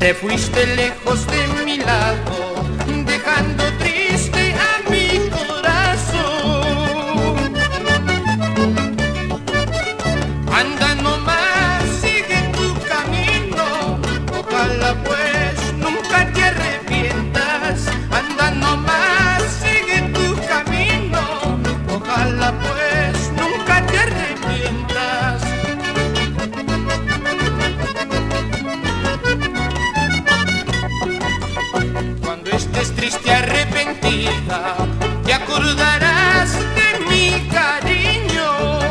te fuiste lejos de mi lado, dejando triste a mi corazón. Anda nomás, sigue tu camino, ojalá pues nunca te arrepientas. Anda nomás, sigue tu camino, ojalá pues nunca te arrepientas. Cuando estés triste, arrepentida, te acordarás de mi cariño.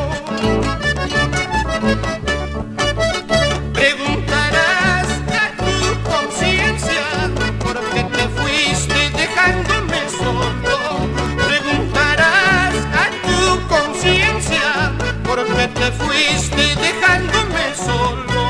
Preguntarás a tu conciencia por qué te fuiste dejándome solo. Preguntarás a tu conciencia por qué te fuiste dejándome solo.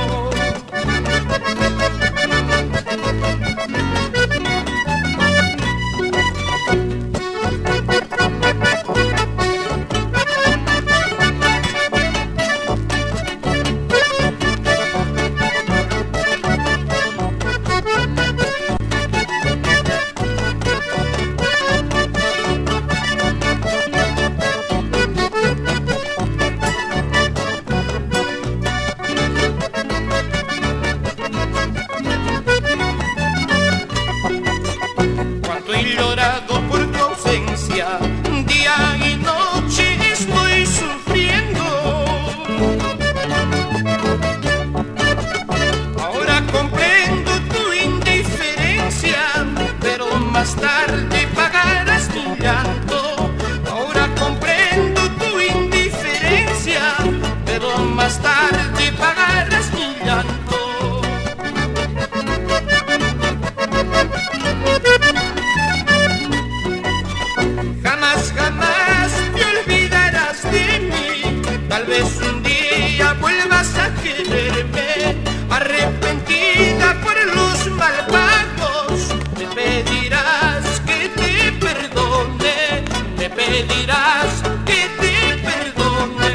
Cuánto he llorado por tu ausencia, día y noche estoy sufriendo. Ahora comprendo tu indiferencia, pero más tarde pagarás mi llanto. Ahora comprendo tu indiferencia, pero más tarde pagarás mi llanto. Jamás, jamás te olvidarás de mí. Tal vez un día vuelvas a quererme. Arrepentida por los malvados, me pedirás que te perdone. Me pedirás que te perdone.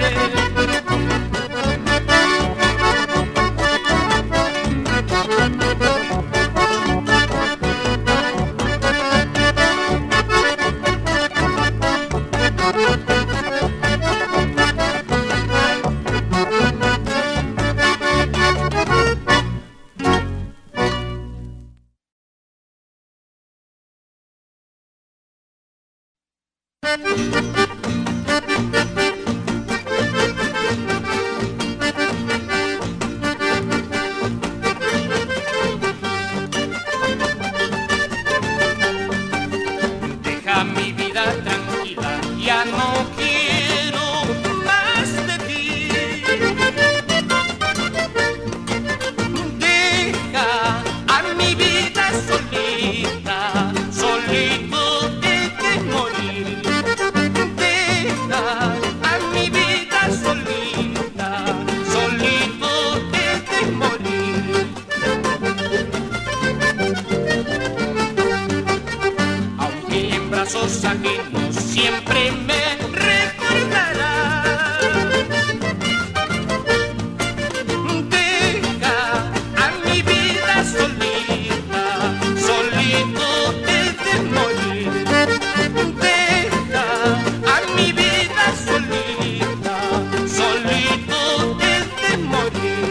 Deja mi vida tranquila, ya no quiero más de ti. Deja a mi vida solita, solito he de morir. Deja a mi vida solita, solito he de morir. Aunque en brazos ajenos siempre me recordarás. Deja a mi vida solita, solito he de morir. Deja a mi vida solita, solito he de morir.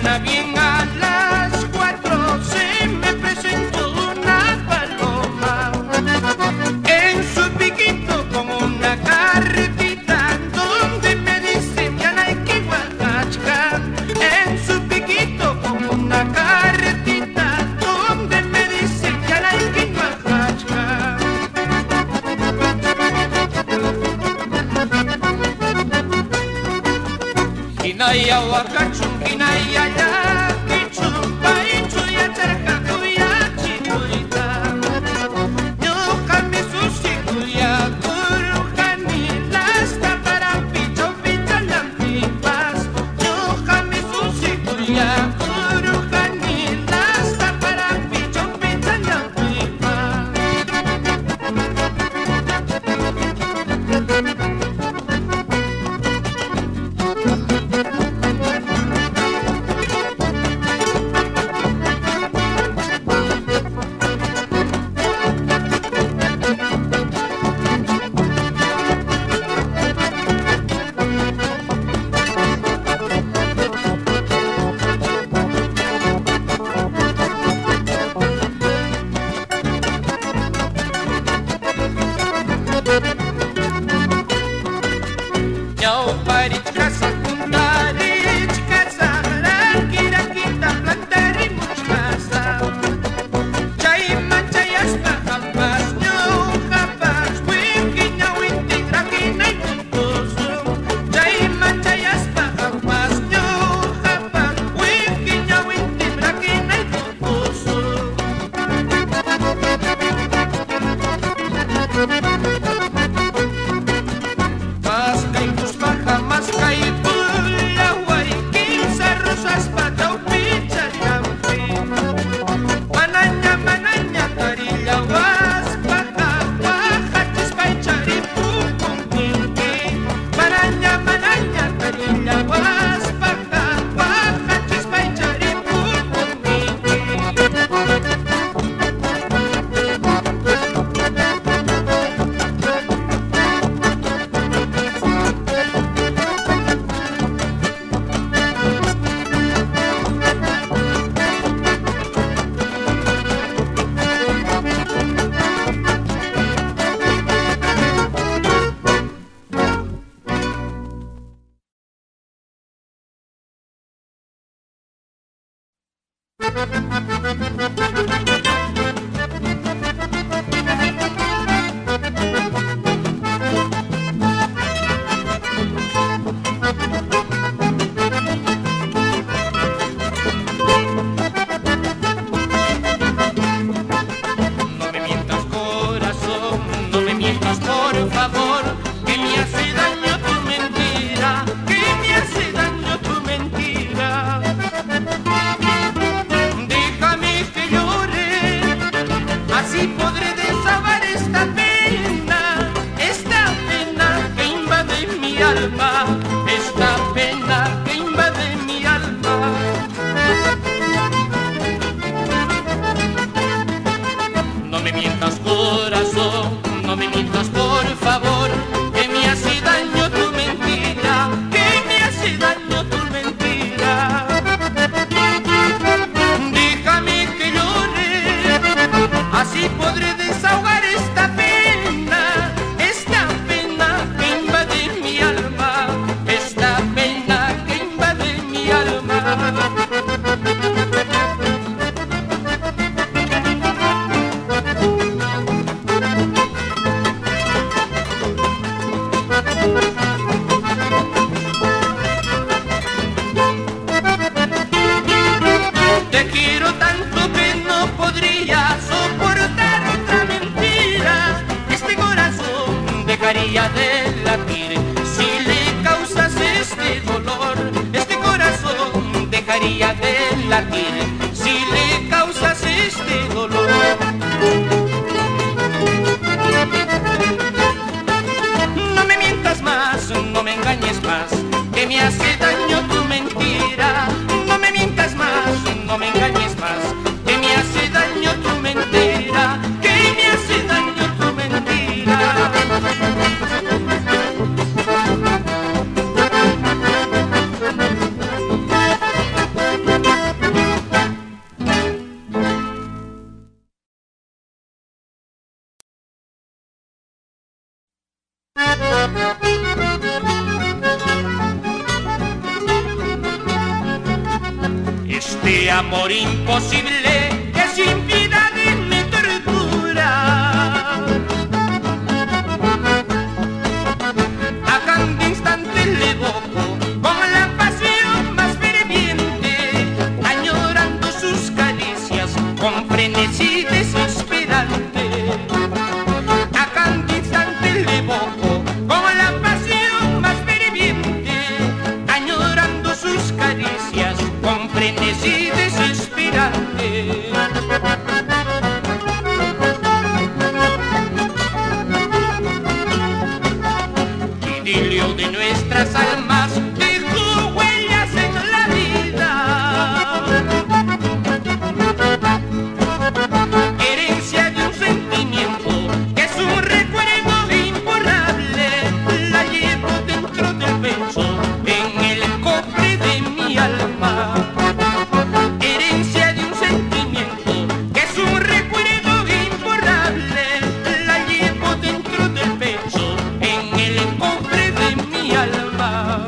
mañana bien a las 4 se me presentó una paloma en su piquito con una carretita donde me dice Yanayki Huacachca. En su piquito con una carretita donde me dice Yanayki Huacachca. Hinaya Huacachun, Hinaya Yaquichun, Paichu Yacharca, Cuyachicuita. Ñuqami susikuya kurujani lasta para picho pichalampipas. Ñuqami susikuya kurujani lasta para picho pichalampipas. amor imposible que sin piedad me tortura. A cada instante le evoco con la pasión más ferviente, añorando sus caricias con frenesí desesperante. A cada instante le evoco con la pasión más ferviente, añorando sus caricias con frenesí desesperante. Idilio de nuestras almas dejó huellas en la vida, herencia de un sentimiento que es un recuerdo imborrable. La llevo dentro del pecho, en el cofre de mi alma. Herencia de un sentimiento que es un recuerdo imborrable. La llevo dentro del pecho, en el cofre de mi alma.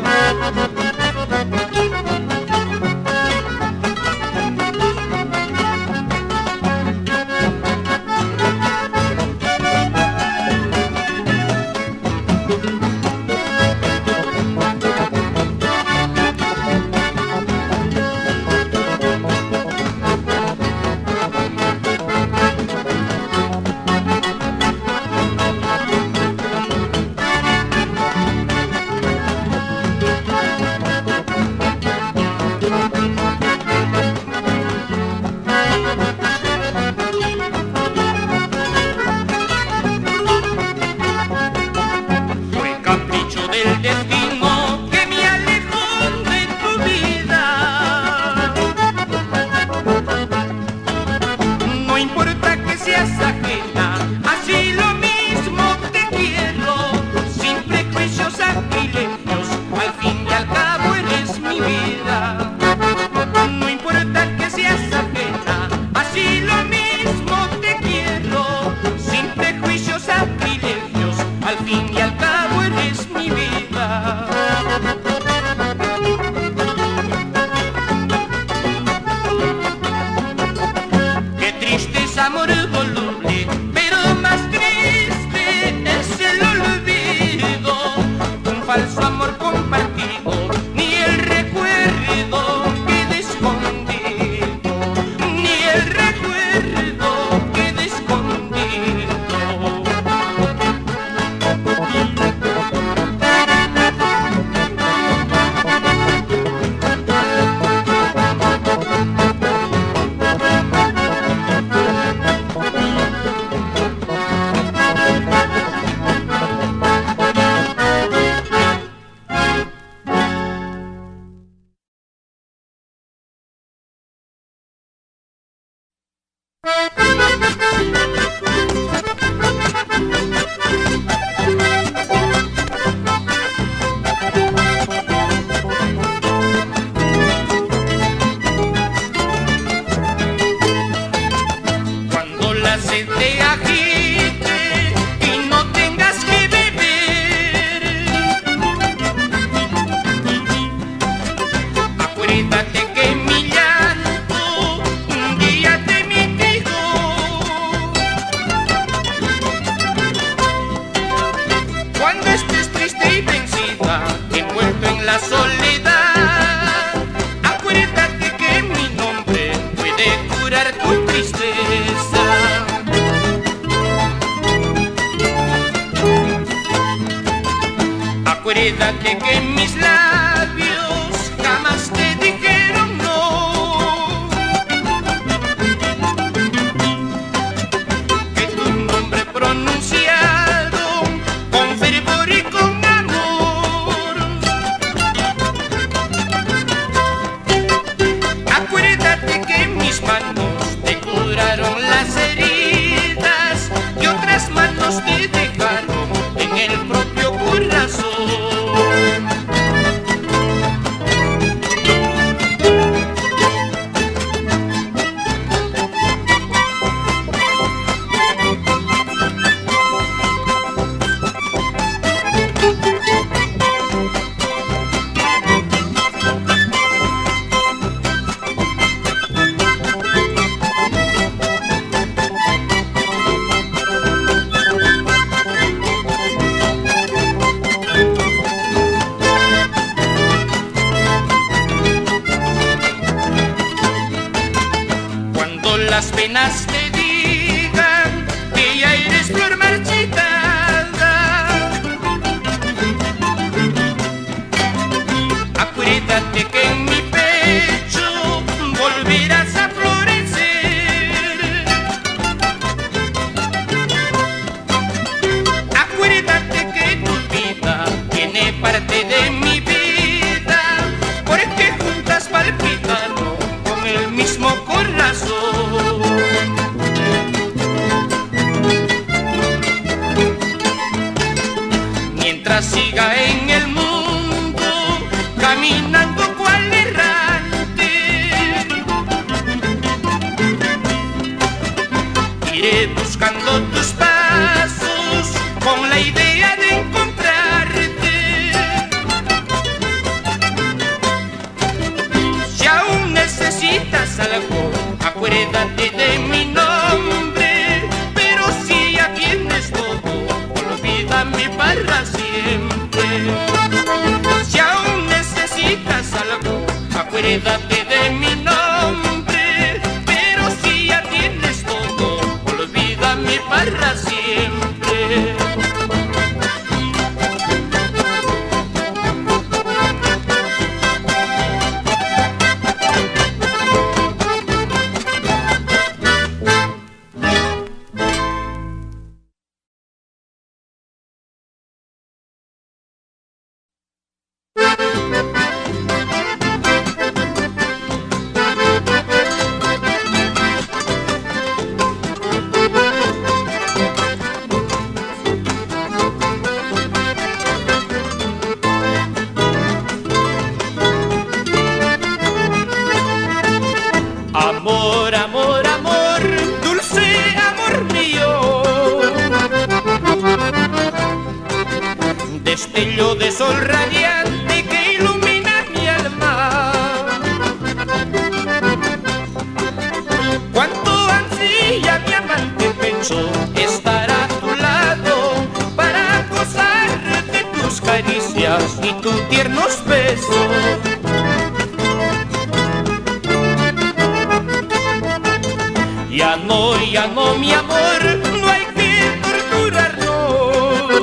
Fue capricho del destino que me alejó de tu vida. No importa que seas ajena, así lo mismo te quiero. Sin prejuicios sacrilegios, al fin y al cabo eres mi vida. No importa que seas ajena, así lo mismo te quiero. Sin prejuicios sacrilegios, al fin y al cabo eres mi vida. Qué triste es amor voluble, pero más triste es el olvido. Un falso amor compartido, ni el recuerdo queda escondido, ni el recuerdo queda escondido. Cuando la sed te agite y no tengas que beber, acuérdate que mi llanto un día te mitigó. Cuando estés triste y vencida, envuelto en la soledad, acuérdate que mi nombre puede curar tu tristeza. Acuérdate que mis labios jamás te dijeron no, que tu nombre pronunciaron con fervor y con amor. Acuérdate que mis manos te curaron las heridas y otras manos te dejaron en el propio corazón. las penas te digan que ya eres flor marchitada, acuérdate que en mi pecho volverás a florecer. Acuérdate que tu vida tiene parte de mi vida, porque juntas palpitamos con el mismo corazón. Mientras siga en el mundo caminando cual errante, iré buscando tus pasos con la idea de encontrarte. Si aún necesitas algo, acuérdate de mi nombre, pero si ya tienes todo, olvídame para siempre. Si aún necesitas algo, acuérdate de mi nombre, pero si ya tienes todo, olvídame para siempre. Amor, amor, amor, dulce amor mío, destello de sol radiante que ilumina mi alma. Cuánto ansía mi amante pecho estar a tu lado para gozar de tus caricias y tus tiernos besos. Ya no, mi amor, no hay que torturarnos,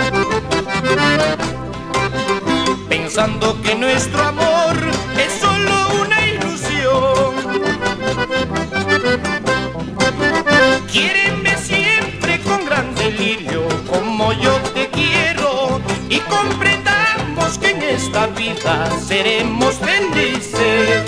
pensando que nuestro amor es solo una ilusión. Quiéreme siempre con gran delirio, como yo te quiero, y comprendamos que en esta vida seremos felices.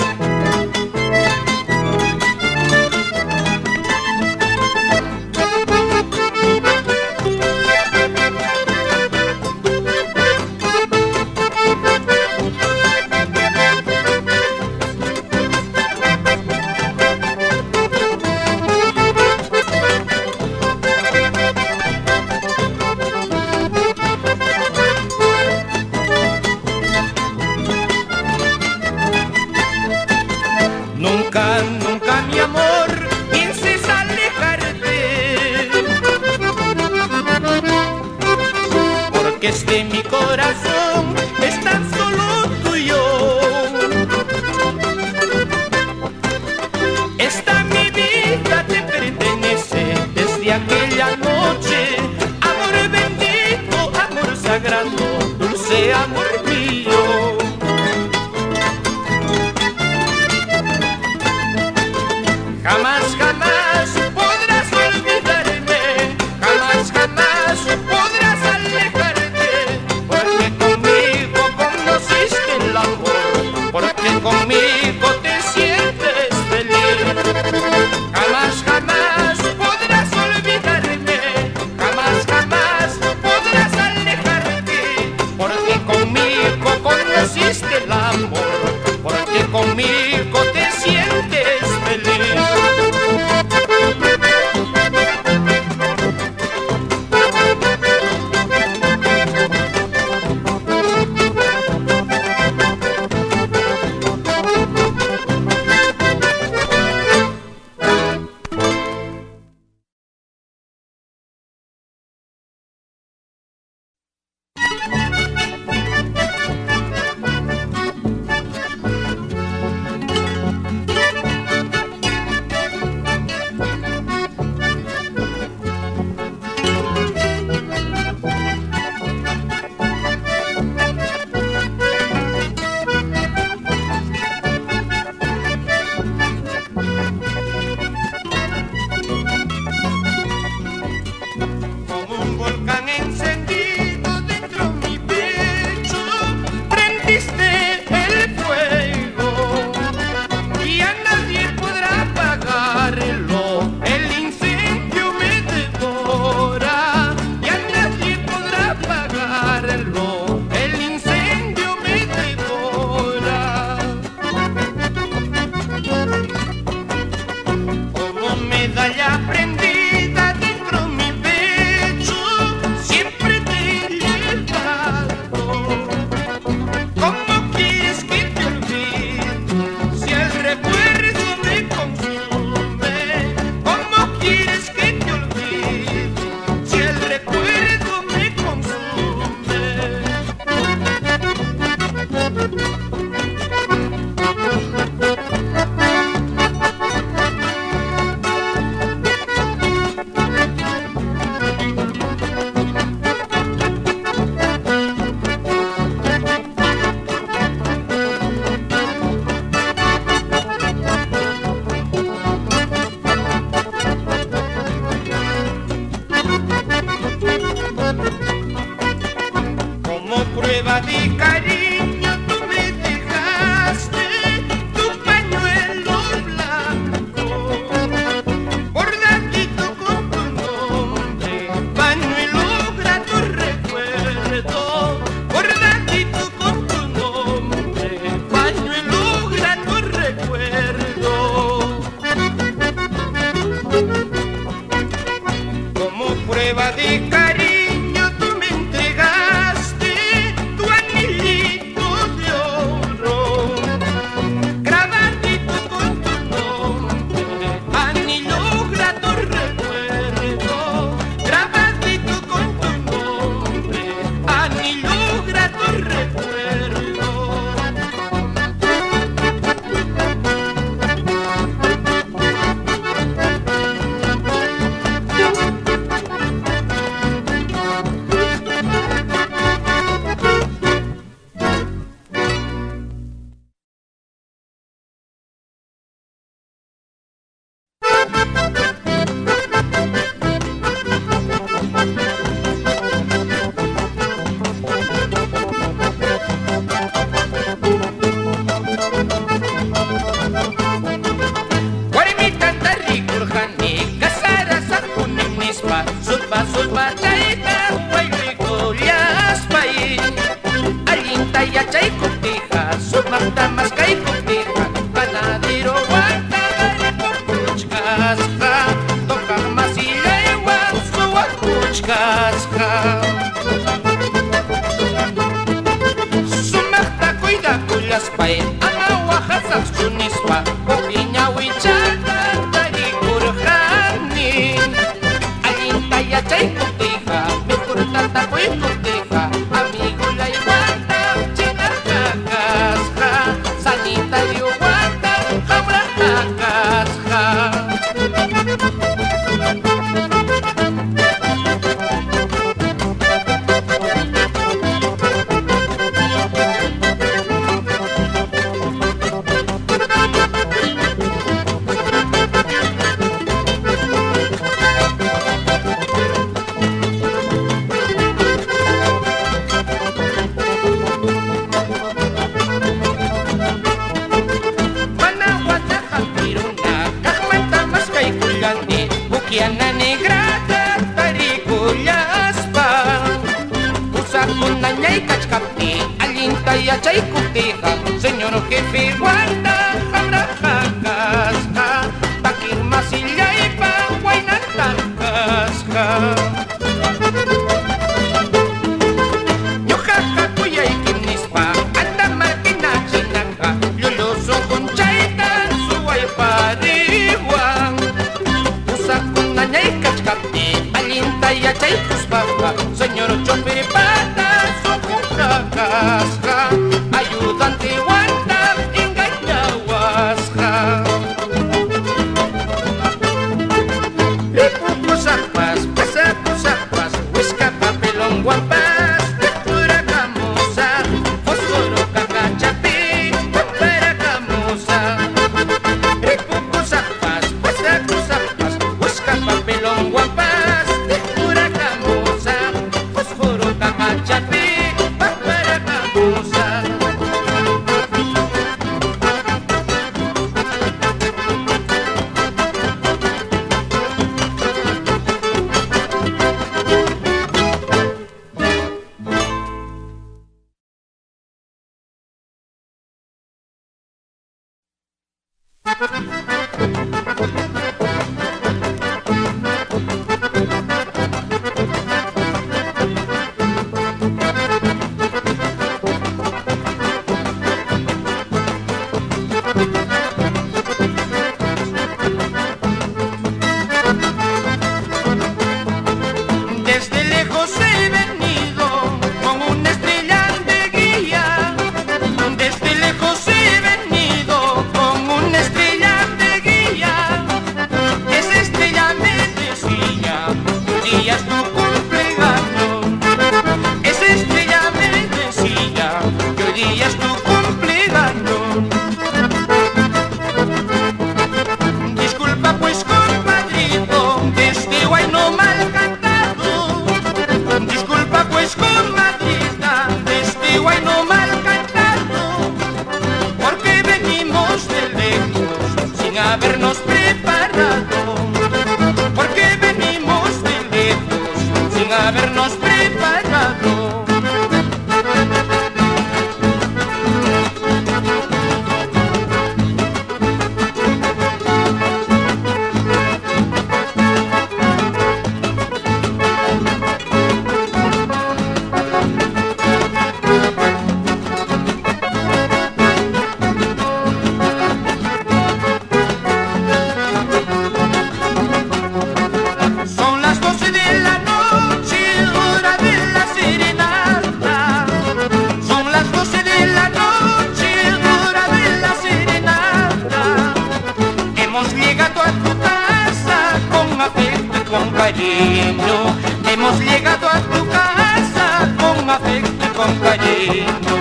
con cariño. Hemos llegado a tu casa con afecto y con cariño.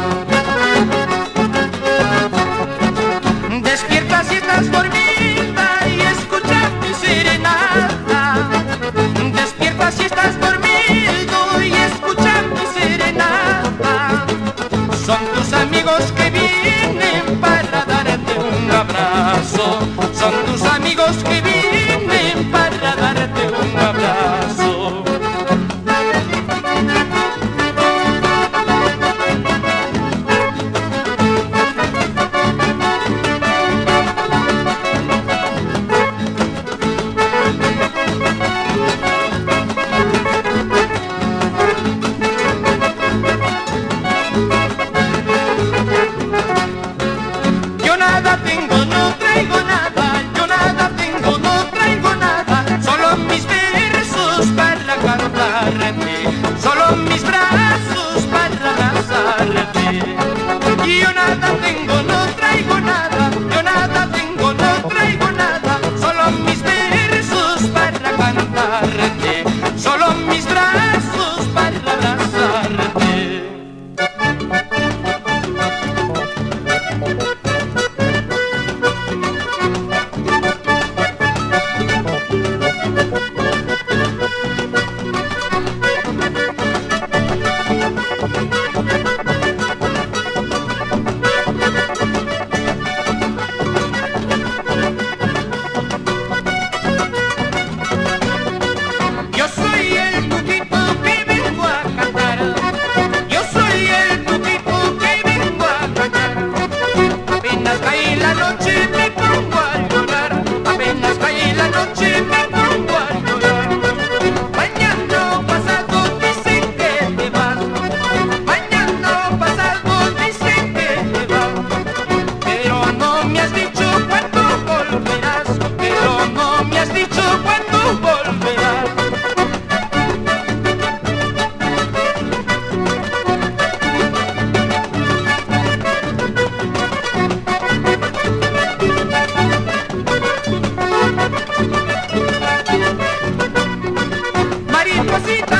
Despierta si estás dormida y escucha mi serenata. Despierta si estás dormido y escucha mi serenata. Son tus amigos que vienen para darte un abrazo. Son tus amigos que vienen para darte un abrazo. Yo nada tengo, no traigo nada. Yo nada tengo, no traigo nada. Solo mis versos para cantarte. Solo mis brazos para abrazarte. Y yo nada tengo, no traigo nada. Yo nada tengo, no traigo nada. Solo mis versos para cantarte. Solo mis brazos para abrazarte. Yo soy el tuquito que vengo a cantar. Yo soy el tuquito que vengo a cantar. Apenas cae la noche me pongo a llorar. Apenas cae la noche me pongo a llorar. Mañana pasado dicen que te vas. Mañana pasado dicen que te vas. Pero no me has dicho cuándo volverás. Pero no me has dicho cuándo volverás. Mariposita